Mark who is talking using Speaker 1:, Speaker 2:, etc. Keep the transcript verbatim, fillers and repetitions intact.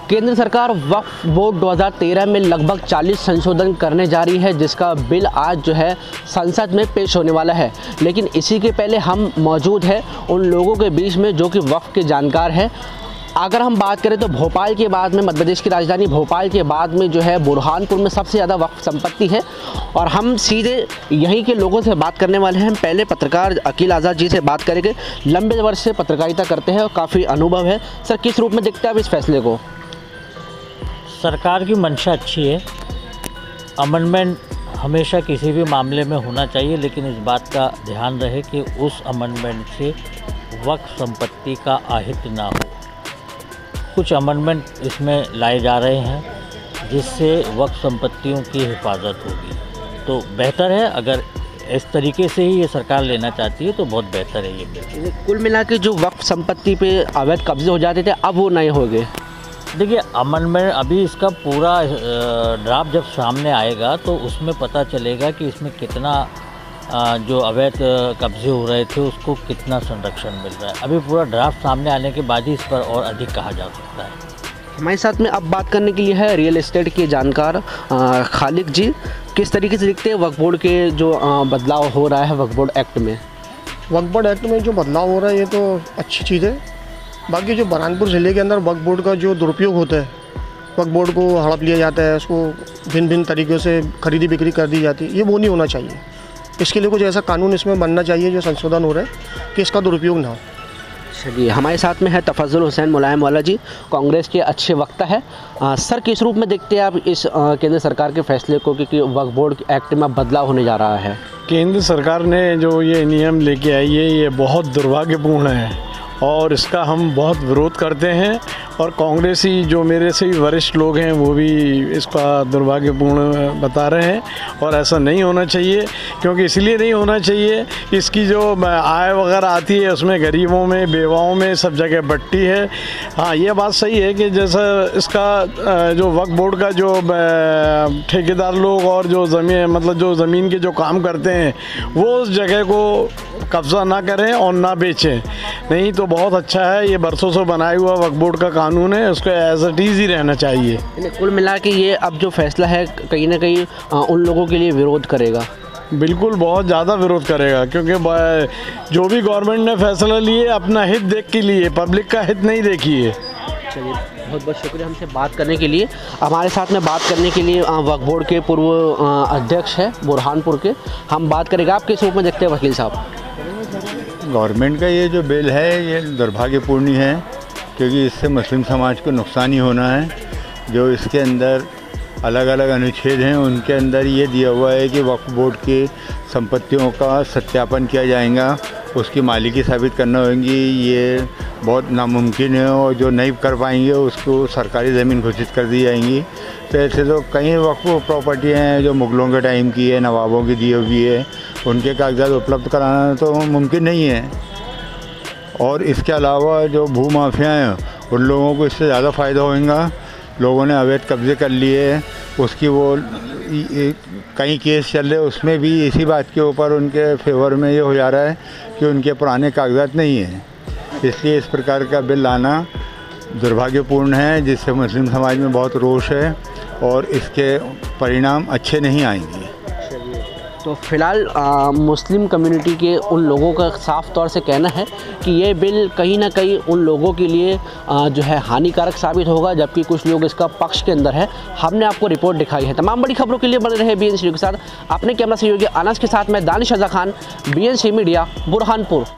Speaker 1: केंद्र सरकार वक्फ बोर्ड दो हज़ार तेरह में लगभग चालीस संशोधन करने जा रही है, जिसका बिल आज जो है संसद में पेश होने वाला है। लेकिन इसी के पहले हम मौजूद हैं उन लोगों के बीच में जो कि वक्फ के जानकार हैं। अगर हम बात करें तो भोपाल के बाद में, मध्य प्रदेश की राजधानी भोपाल के बाद में जो है बुरहानपुर में सबसे ज़्यादा वक्फ संपत्ति है और हम सीधे यहीं के लोगों से बात करने वाले हैं। पहले पत्रकार अकील आज़ाद जी से बात करेंगे। लंबे वर्ष से पत्रकारिता करते हैं और काफ़ी अनुभव है। सर, किस रूप में देखते हैं आप इस फैसले को?
Speaker 2: सरकार की मंशा अच्छी है। अमेंडमेंट हमेशा किसी भी मामले में होना चाहिए, लेकिन इस बात का ध्यान रहे कि उस अमेंडमेंट से वक्फ संपत्ति का अहित ना हो। कुछ अमेंडमेंट इसमें लाए जा रहे हैं जिससे वक्फ संपत्तियों की हिफाजत होगी, तो बेहतर है। अगर इस तरीके से ही ये सरकार लेना चाहती है तो बहुत बेहतर है ये बिल।
Speaker 1: कुल मिला के जो वक्फ संपत्ति पे अवैध कब्जे हो जाते थे अब वो नहीं हो गए।
Speaker 2: देखिए, अमेंडमेंट अभी इसका पूरा ड्राफ्ट जब सामने आएगा तो उसमें पता चलेगा कि इसमें कितना जो अवैध कब्जे हो रहे थे उसको कितना संरक्षण मिल रहा है। अभी पूरा ड्राफ्ट सामने आने के बाद ही इस पर और अधिक कहा जा सकता है।
Speaker 1: हमारे साथ में अब बात करने के लिए है रियल एस्टेट के जानकार खालिक जी। किस तरीके से दिखते हैं वक्फ बोर्ड के जो बदलाव हो रहा है वक्फ बोर्ड एक्ट में?
Speaker 3: वक्फ बोर्ड एक्ट में जो बदलाव हो रहा है ये तो अच्छी चीज़ है। बाकी जो बुरहानपुर ज़िले के अंदर वक्फ बोर्ड का जो दुरुपयोग होता है, वक्फ बोर्ड को हड़प लिया जाता है, उसको भिन्न भिन्न तरीक़ों से खरीदी बिक्री कर दी जाती है, ये वो नहीं होना चाहिए। इसके लिए कुछ ऐसा कानून इसमें बनना चाहिए जो संशोधन हो रहा है कि इसका दुरुपयोग ना हो।
Speaker 1: चलिए, हमारे साथ में है तफज्जुल हुसैन मुलायम वाला जी, कांग्रेस के अच्छे वक्ता है। आ, सर, किस रूप में देखते हैं आप इस आ, केंद्र सरकार के फैसले को कि, कि वक्फ बोर्ड एक्ट में बदलाव होने जा रहा है?
Speaker 4: केंद्र सरकार ने जो ये नियम लेके आई है ये बहुत दुर्भाग्यपूर्ण है और इसका हम बहुत विरोध करते हैं। और कांग्रेसी जो मेरे से भी वरिष्ठ लोग हैं वो भी इसका दुर्भाग्यपूर्ण बता रहे हैं और ऐसा नहीं होना चाहिए। क्योंकि इसलिए नहीं होना चाहिए, इसकी जो आय वगैरह आती है उसमें गरीबों में, बेवाओं में सब जगह बट्टी है। हाँ, ये बात सही है कि जैसा इसका जो वक्फ बोर्ड का जो ठेकेदार लोग और जो ज़मीन मतलब जो ज़मीन के जो काम करते हैं वो उस जगह को कब्ज़ा ना करें और ना बेचें। नहीं तो बहुत अच्छा है, ये बरसों से बनाया हुआ वक्फ बोर्ड का कानून है, उसको एज इट इज़ ही रहना चाहिए।
Speaker 1: कुल मिला के ये अब जो फैसला है कहीं ना कहीं उन लोगों के लिए विरोध करेगा।
Speaker 4: बिल्कुल, बहुत ज़्यादा विरोध करेगा, क्योंकि जो भी गवर्नमेंट ने फैसला लिए अपना हित देख के लिए, पब्लिक का हित नहीं देखिए।
Speaker 1: चलिए, बहुत बहुत शुक्रिया हमसे बात करने के लिए। हमारे साथ में बात करने के लिए वक्फ बोर्ड के पूर्व अध्यक्ष है बुरहानपुर के, हम बात करेंगे। आप किस रूप में देखते हैं वकील साहब?
Speaker 5: गवर्नमेंट का ये जो बिल है ये दुर्भाग्यपूर्ण है, क्योंकि इससे मुस्लिम समाज को नुकसान ही होना है। जो इसके अंदर अलग अलग अनुच्छेद हैं उनके अंदर ये दिया हुआ है कि वक्फ बोर्ड की संपत्तियों का सत्यापन किया जाएगा, उसकी मालिकी साबित करना होगी। ये बहुत नामुमकिन है और जो नहीं कर पाएंगे उसको सरकारी ज़मीन घोषित कर दी जाएंगी। तो ऐसे तो कई वक्फ प्रॉपर्टियाँ हैं जो मुग़लों के टाइम की है, नवाबों की दी हुई है, उनके कागजात उपलब्ध कराना तो मुमकिन नहीं है। और इसके अलावा जो भू माफिया हैं उन लोगों को इससे ज़्यादा फ़ायदा होगा। लोगों ने अवैध कब्ज़े कर लिए, उसकी वो कई केस चल रहे, उसमें भी इसी बात के ऊपर उनके फेवर में ये हो जा रहा है कि उनके पुराने कागजात नहीं हैं। इसलिए इस प्रकार का बिल लाना दुर्भाग्यपूर्ण है, जिससे मुस्लिम समाज में बहुत रोष है और इसके परिणाम अच्छे नहीं आएंगे।
Speaker 1: तो फिलहाल मुस्लिम कम्युनिटी के उन लोगों का साफ तौर से कहना है कि ये बिल कहीं ना कहीं उन लोगों के लिए आ, जो है हानिकारक साबित होगा, जबकि कुछ लोग इसका पक्ष के अंदर है। हमने आपको रिपोर्ट दिखाई है। तमाम बड़ी खबरों के लिए बने रहे बीएनसी के साथ। अपने कैमरा सहयोगी अनस के साथ मैं दानिश रज़ा खान, बीएनसी मीडिया, बुरहानपुर।